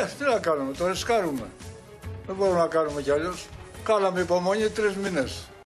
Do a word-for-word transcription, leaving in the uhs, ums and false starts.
Ε, τι να κάνουμε, το ρισκάρουμε. Δεν μπορούμε να κάνουμε κι αλλιώς. Κάναμε υπομονή τρεις μήνες.